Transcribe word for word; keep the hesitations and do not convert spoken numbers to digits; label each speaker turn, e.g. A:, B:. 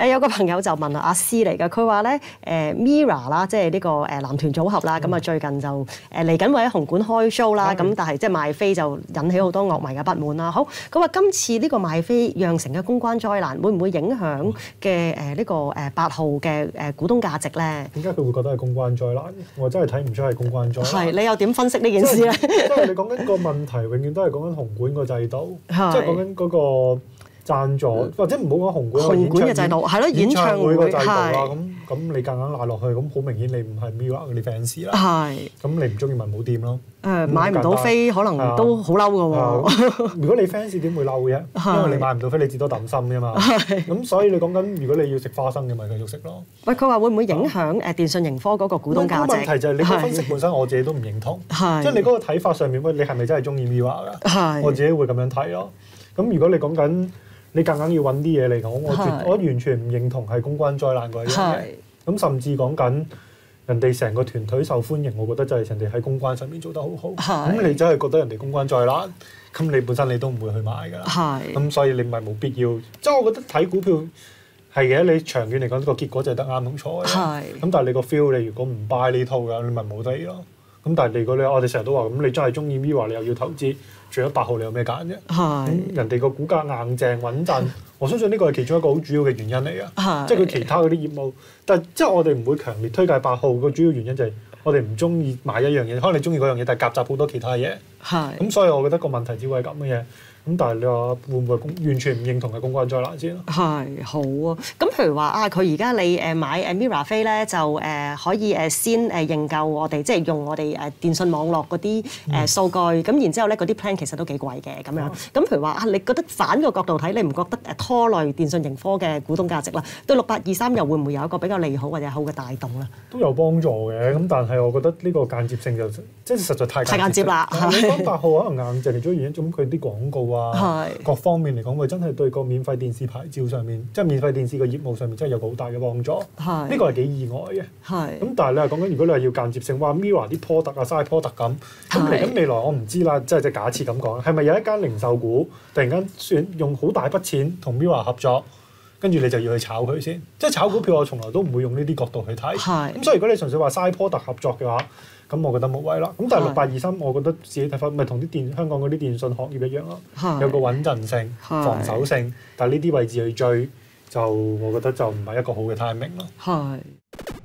A: 誒有個朋友就問啊，阿 C 嚟嘅，佢話咧誒 Mirror 啦，即係呢個誒男團組合啦，咁啊、嗯、最近就誒嚟緊會喺紅館開 show 啦，咁、嗯、但係即係賣飛就引起好多樂迷嘅不滿啦。好，佢話今次呢個賣飛釀成嘅公關災難，會唔會影響嘅誒呢個誒八號嘅誒股東價值咧？
B: 點解佢會覺得係公關災難？我真係睇唔出係公關災難。
A: 係，你又點分析呢件事咧？
B: 即係你講緊個問題，永遠都係講緊紅館個制度，即係講緊嗰個贊助，或者唔好講紅館，
A: 紅館嘅制度係咯，演唱會
B: 個制度啦。
A: 係
B: 咁咁你夾硬賴落去，咁好明顯你唔係 Mirror 嗰啲 fans 啦。
A: 係。
B: 咁你唔中意咪冇掂咯。
A: 誒買唔到飛，可能都好嬲㗎喎。
B: 如果你 fans 點會嬲嘅？因為你買唔到飛，你至多抌心㗎嘛。咁所以你講緊，如果你要食花生嘅，咪繼續食咯。喂，
A: 佢話會唔會影響誒電訊盈科嗰個股東價值？
B: 問題就係你個分析本身，我自己都唔認同。即係你嗰個睇法上面，喂，你係咪真係中意 Mirror 㗎？我自己會咁樣睇咯。咁如果你講緊你夾硬要揾啲嘢嚟講，我絕我完全唔認同係公關災難嗰樣嘢。咁甚至講緊人哋成個團隊受歡迎，我覺得就係人哋喺公關上面做得好好。咁你真係覺得人哋公關災難，咁你本身你都唔會去買㗎啦。咁所以你咪冇必要。即係我覺得睇股票係嘅，你長遠嚟講個結果就係得啱同錯嘅。咁但係你個 feel 你如果唔 buy 呢套嘅，你咪冇得咯。咁但係如果你我哋成日都話咁，你真係中意 Mirror，你又要投資，除咗八號，你有咩揀啫？咁人哋個股價硬淨穩陣，我相信呢個係其中一個好主要嘅原因嚟嘅。即係佢其他嗰啲業務，但係即係我哋唔會強烈推介八號個主要原因就係我哋唔中意買一樣嘢，可能你中意嗰樣嘢，但係夾雜好多其他嘢。咁所以我覺得個問題只會係咁嘅嘢。咁但係你話會唔會完全唔認同嘅公關災難先咯？
A: 係好啊！咁譬如話啊，佢而家你誒買誒 Mirror 飛咧，就誒可以誒先誒認購我哋，即係用我哋誒電信網絡嗰啲誒數據。咁、嗯、然之後咧，嗰啲 plan 其實都幾貴嘅咁樣。咁、嗯、譬如話啊，你覺得反個角度睇，你唔覺得誒拖累電訊盈科嘅股東價值啦？對六八二三又會唔會有一個比較利好或者好嘅帶動咧？
B: 都有幫助嘅。咁但係我覺得呢個間接性就即係實在太
A: 太間接啦。
B: 你講八號可能硬淨嚟咗原因，咁佢啲廣告啊，各方面嚟講，佢真係對個免費電視牌照上面，即係免費電視個業務上面，真係有個好大嘅幫助。呢個係幾意外嘅。咁但係你係講緊，如果你係要間接性，話 Mirror 啲 product 啊、side product 咁，咁嚟緊未來我唔知啦，即係即假設咁講，係咪有一間零售股突然間選用好大筆錢同 Mirror 合作，跟住你就要去炒佢先？即係炒股票，我從來都唔會用呢啲角度去睇。咁所以如果你純粹話 side product 合作嘅話，咁我覺得冇謂啦。咁但係六八二三，我覺得自己睇法咪同啲電香港嗰啲電信行業一樣咯，有個穩陣性、防守性。但係呢啲位置去追，就我覺得就唔係一個好嘅 timing 咯。